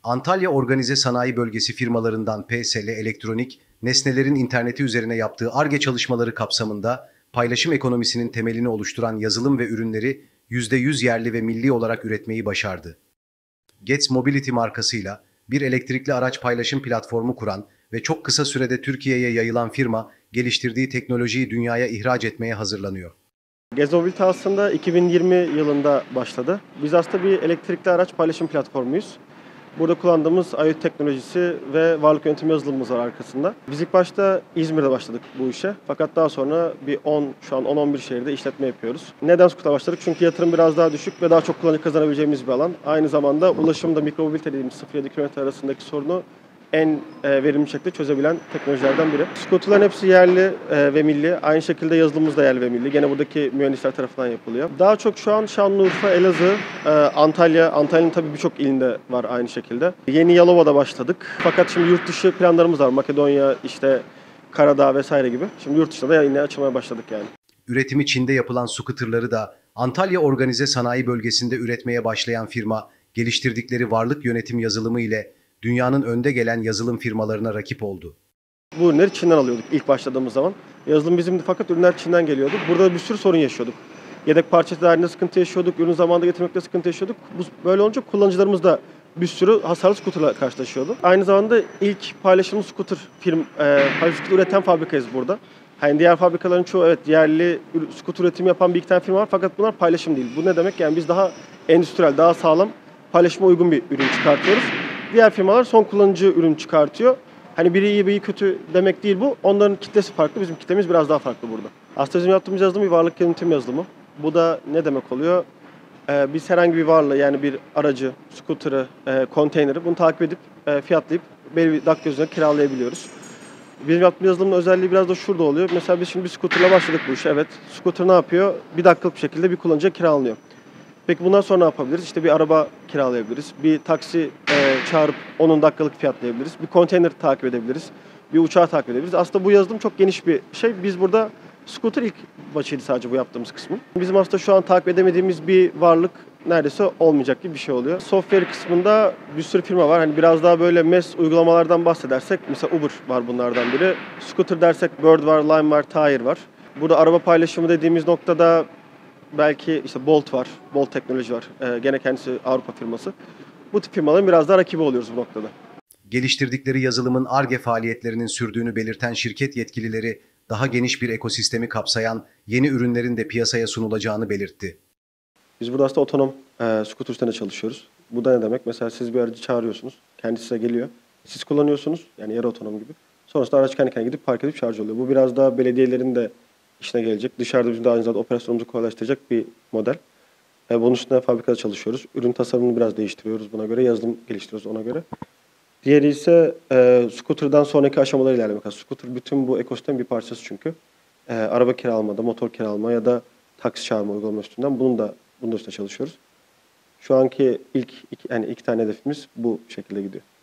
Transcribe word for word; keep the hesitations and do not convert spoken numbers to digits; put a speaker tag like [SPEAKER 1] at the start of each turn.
[SPEAKER 1] Antalya Organize Sanayi Bölgesi firmalarından P S L Elektronik, nesnelerin interneti üzerine yaptığı Ar-Ge çalışmaları kapsamında paylaşım ekonomisinin temelini oluşturan yazılım ve ürünleri yüzde yüz yerli ve milli olarak üretmeyi başardı. Gets Mobility markasıyla bir elektrikli araç paylaşım platformu kuran ve çok kısa sürede Türkiye'ye yayılan firma, geliştirdiği teknolojiyi dünyaya ihraç etmeye hazırlanıyor.
[SPEAKER 2] Gets Mobility aslında iki bin yirmi yılında başladı. Biz aslında bir elektrikli araç paylaşım platformuyuz. Burada kullandığımız IoT teknolojisi ve varlık yönetimi yazılımımız var arkasında. Biz ilk başta İzmir'de başladık bu işe. Fakat daha sonra bir on, şu an on on bir şehirde işletme yapıyoruz. Neden Scoot'a başladık? Çünkü yatırım biraz daha düşük ve daha çok kullanıcı kazanabileceğimiz bir alan. Aynı zamanda ulaşımda mikromobilite dediğimiz sıfır yedi kilometre arasındaki sorunu en e, verimli şekilde çözebilen teknolojilerden biri. Scooter'ların hepsi yerli e, ve milli. Aynı şekilde yazılımımız da yerli ve milli. Gene buradaki mühendisler tarafından yapılıyor. Daha çok şu an Şanlıurfa, Elazığ, e, Antalya, Antalya'nın tabii birçok ilinde var aynı şekilde. Yeni Yalova'da başladık. Fakat şimdi yurt dışı planlarımız var. Makedonya, işte Karadağ vesaire gibi. Şimdi yurt dışında da yine açılmaya başladık yani.
[SPEAKER 1] Üretimi Çin'de yapılan scooterları da Antalya Organize Sanayi Bölgesi'nde üretmeye başlayan firma, geliştirdikleri varlık yönetim yazılımı ile dünyanın önde gelen yazılım firmalarına rakip oldu.
[SPEAKER 2] Bu ürünleri Çin'den alıyorduk ilk başladığımız zaman. Yazılım bizimdi fakat ürünler Çin'den geliyordu. Burada bir sürü sorun yaşıyorduk. Yedek parça tedarikinde sıkıntı yaşıyorduk, ürün zamanında getirmekte sıkıntı yaşıyorduk. Bu, böyle olunca kullanıcılarımız da bir sürü hasarlı scooter'la karşılaşıyordu. Aynı zamanda ilk paylaşımlı scooter firm, e, scooter üreten fabrikayız burada. Hani diğer fabrikaların çoğu evet yerli scooter üretimi yapan bir iki tane firma var fakat bunlar paylaşım değil. Bu ne demek? Yani biz daha endüstriyel, daha sağlam, paylaşıma uygun bir ürün çıkartıyoruz. Diğer firmalar son kullanıcı ürün çıkartıyor. Hani biri iyi biri kötü demek değil bu. Onların kitlesi farklı, bizim kitlemiz biraz daha farklı burada. Aslında bizim yaptığımız yazılım bir varlık yönetim yazılımı. Bu da ne demek oluyor? Ee, biz herhangi bir varlığı yani bir aracı, scooter'ı, e, konteyneri bunu takip edip e, fiyatlayıp belli bir dakika üzerine kiralayabiliyoruz. Bizim yaptığımız yazılımın özelliği biraz da şurada oluyor. Mesela biz şimdi bir scooter'la başladık bu işe. Evet, scooter ne yapıyor? Bir dakikalık bir şekilde bir kullanıcıya kiralanıyor. Peki bundan sonra ne yapabiliriz? İşte bir araba kiralayabiliriz, bir taksi e, çağırıp onun dakikalık fiyatlayabiliriz, bir konteyner takip edebiliriz, bir uçağı takip edebiliriz. Aslında bu yazılım çok geniş bir şey. Biz burada scooter ilk başıydı sadece bu yaptığımız kısmı. Bizim aslında şu an takip edemediğimiz bir varlık neredeyse olmayacak gibi bir şey oluyor. Software kısmında bir sürü firma var. Hani biraz daha böyle mes uygulamalardan bahsedersek mesela Uber var bunlardan biri. Scooter dersek Bird var, Lime var, Tire var. Burada araba paylaşımı dediğimiz noktada belki işte Bolt var, Bolt teknoloji var. Ee, gene kendisi Avrupa firması. Bu tip firmaların biraz daha rakibi oluyoruz bu noktada.
[SPEAKER 1] Geliştirdikleri yazılımın Ar-Ge faaliyetlerinin sürdüğünü belirten şirket yetkilileri, daha geniş bir ekosistemi kapsayan yeni ürünlerin de piyasaya sunulacağını belirtti.
[SPEAKER 2] Biz burada aslında otonom e, scooter üstünde çalışıyoruz. Bu da ne demek? Mesela siz bir aracı çağırıyorsunuz, kendisi size geliyor. Siz kullanıyorsunuz, yani yarı otonom gibi. Sonrasında araç kendi kendine gidip park edip şarj oluyor. Bu biraz daha belediyelerin de işine gelecek. Dışarıda bizim de aynı zamanda operasyonumuzu kolaylaştıracak bir model. E, bunun üstünde fabrikada çalışıyoruz. Ürün tasarımını biraz değiştiriyoruz buna göre. Yazılım geliştiriyoruz ona göre. Diğeri ise e, scooter'dan sonraki aşamalara ilerlemek. Scooter bütün bu ekosistemin bir parçası çünkü. E, araba kiralamada, motor kiralama ya da taksi çağırma uygulama üstünden bunun da bunun da üstüne çalışıyoruz. Şu anki ilk iki, yani iki tane hedefimiz bu şekilde gidiyor.